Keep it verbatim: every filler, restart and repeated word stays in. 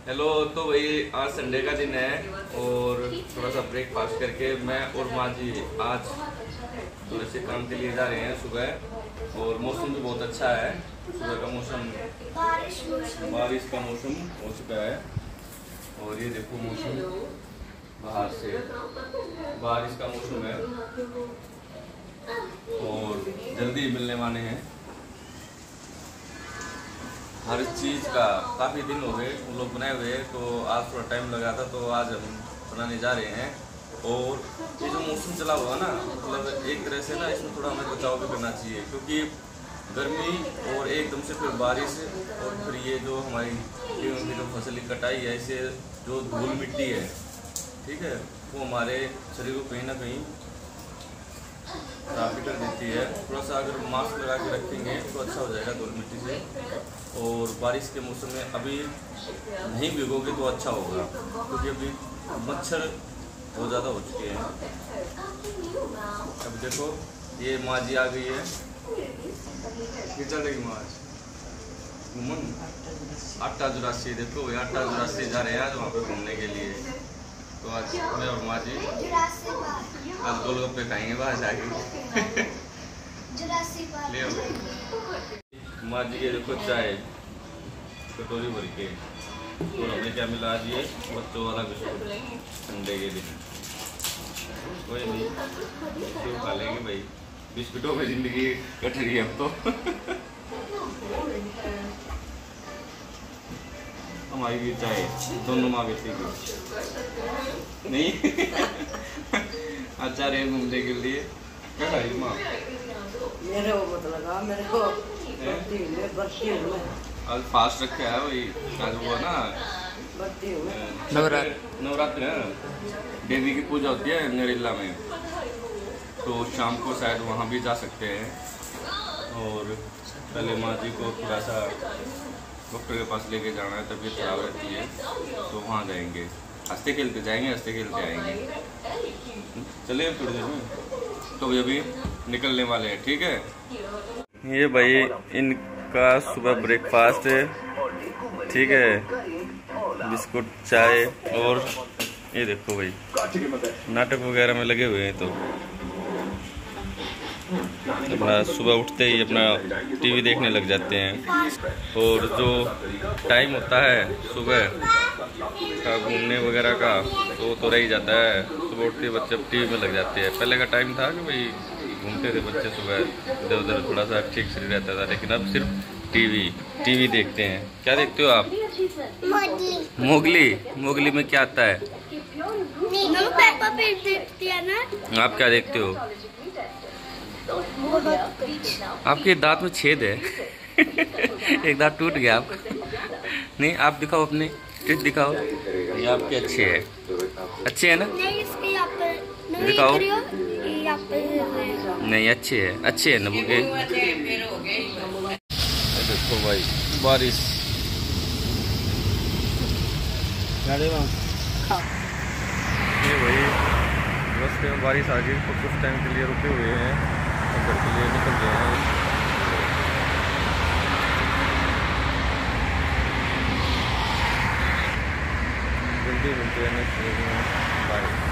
Hello. तो भाई आज संडे का दिन है और थोड़ा सा ब्रेकफास्ट करके मैं और माँ जी आज थोड़े से काम के लिए जा रहे हैं सुबह। और मौसम भी बहुत अच्छा है, सुबह का मौसम बारिश का मौसम हो चुका है। और ये देखो मौसम बाहर से बारिश का मौसम है और जल्दी मिलने वाले हैं। हर चीज़ का काफ़ी दिन हो गए उन लोग बनाए हुए, तो आज थोड़ा टाइम लगा था तो आज हम बनाने जा रहे हैं। और ये जो मौसम चला हुआ ना, मतलब एक तरह से ना इसमें थोड़ा हमें बचाव भी करना चाहिए, क्योंकि गर्मी और एकदम से फिर बारिश और फिर ये जो हमारी गेहूँ की जो फसल की कटाई है, इससे जो धूल मिट्टी है, ठीक है, वो हमारे शरीर को कहीं ना कहीं खराबी कर देती है। थोड़ा सा अगर मास्क लगा के रखेंगे तो अच्छा हो जाएगा धूल मिट्टी से। और बारिश के मौसम में अभी नहीं भिगोगे तो अच्छा होगा, क्योंकि अभी मच्छर बहुत ज़्यादा हो चुके हैं। अब देखो ये माँ जी आ गई है, चल रही माँ घूमन आटा जुरासी। देखो ये आटा जुरासी जा रहे हैं आज वहाँ पे घूमने के लिए। तो आज मैं और माँ जी आज गोलगप्पे खाएंगे वहाँ जाके। ले माँ जी ये देखो चाय कटोरी भर के। और हमें क्या मिला आज, ये बच्चों वाला बिस्कुट ठंडे के दिन। कोई नहीं, क्यों खा लेंगे भाई, बिस्कुटों में जिंदगी कट रही है अब तो। हमारी भी चाय दोनों माँ बेटी की नहीं। अच्छा रहे घूमने के लिए क्या खाई माँ? मेरे को मत लगा, मेरे को बत्ती में बत्ती में आज फास्ट रखा है वही, आज वो ना बत्ती में नवरात्र नवरात्र है, देवी की पूजा होती है नरेला में, तो शाम को शायद वहाँ भी जा सकते हैं। और पहले माँ जी को थोड़ा सा डॉक्टर के पास लेके जाना है, तबीयत खराब रहती है, तो वहाँ जाएंगे। हंसते खेलते जाएंगे, हंसते खेलते आएंगे। चलिए थोड़ी देर में, तो अभी निकलने वाले हैं, ठीक है। ये भाई इनका सुबह ब्रेकफास्ट है, ठीक है, बिस्कुट चाय। और ये देखो भाई नाटक वगैरह में लगे हुए हैं, तो अपना सुबह उठते ही अपना टीवी देखने लग जाते हैं। और जो टाइम होता है सुबह का घूमने वगैरह का, वो तो रह ही जाता है। सुबह उठते बच्चे टीवी में लग जाते हैं। पहले का टाइम था कि भाई घूमते थे बच्चे सुबह इधर उधर, थोड़ा सा ठीक शरीर रहता था, लेकिन अब सिर्फ टीवी टीवी देखते हैं। क्या देखते हो आप? मोगली। मोगली में क्या आता है? पेपा पिग देखती है ना। आप क्या देखते हो? आपके दांत में छेद है। एक दांत टूट गया आप। नहीं आप दिखाओ, अपने टीथ दिखाओ। ये आपके अच्छे है, अच्छे है ना? नहीं इसके यहाँ पे दिखाओ। यहाँ पे नहीं अच्छे है, अच्छे है नबू के। देखो भाई बारिश, ये भाई रास्ते में बारिश आ गई, तो कुछ टाइम के लिए रुके हुए हैं, घर के लिए निकल गए हैं। जल्दी मिलते हैं नेक्स्ट वीडियो में, बाय।